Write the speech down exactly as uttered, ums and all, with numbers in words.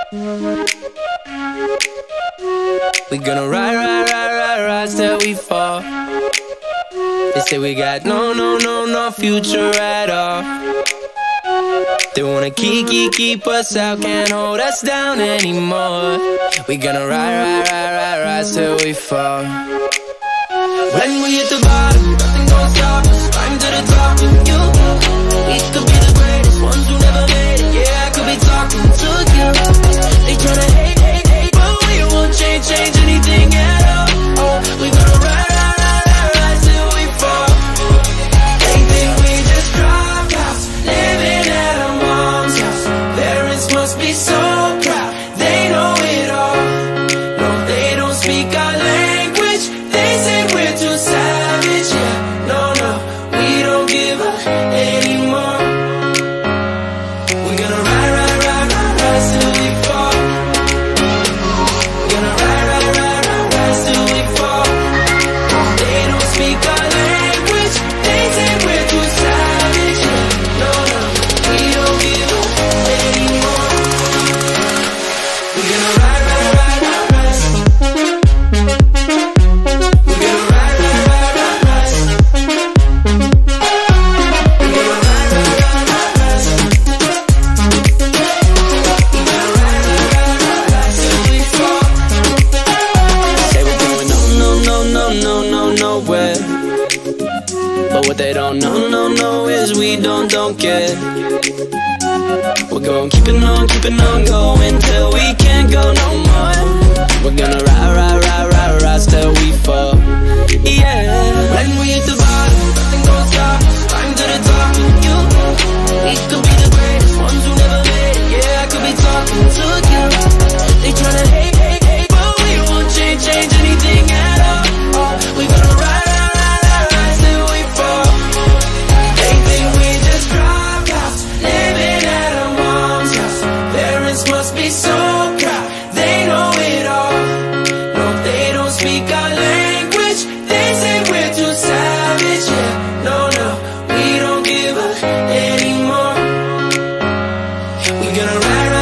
We gonna ride, ride, ride, ride, ride till we fall. They say we got no, no, no, no future at all. They wanna keep, keep, keep us out, can't hold us down anymore. We gonna ride, ride, ride, ride, ride till we fall. When we hit the bottom, nothing gon' stop us. Climb to the top with you. We could be the greatest ones who never made it. Yeah, I could be talking to you. They tryna hate, hate, hate, but we won't change, change anything at all. Oh, we gonna ride, ride, ride, ride, ride till we fall. They think we just drop out, living at our mom's house. Parents must be so proud, they know it all. No, they don't speak our language. They say we're too savage. Yeah, no, no, we don't give up anymore. We're gonna ride, ride, ride, ride, ride till we fall. We're gonna ride, ride, ride, ride, ride till we fall. They don't speak our language. They say we're too savage. Yeah, no, no, we don't give up anymore. We're gonna ride, ride, ride, ride, ride. We're gonna ride, ride, ride, ride, ride. We're gonna ride, ride, ride, ride, ride. We're gonna ride, ride, ride, ride, ride till we fall. Say we're going no, no, no, no, no, no, nowhere. But what they don't know, no, no, is we don't, don't care. We're going keeping on, keeping on going till we can't go no more. We're gonna ride, ride, ride, ride, ride till we fall. Yeah. When we hit the bottom, nothing gon' stop us. Climb to the top with you. We could be the greatest ones who never made it. Yeah, I could be talking to you. They tryna hate, hate, hate, but we won't change, change anything at all. Oh, we gonna ride, ride, ride, ride, ride till we fall. They think we just dropped out, living at our mom's house. Parents must be so proud, they know it all. No, they don't speak our language. They say we're too savage. Yeah, no, no, we don't give up anymore. We gonna ride,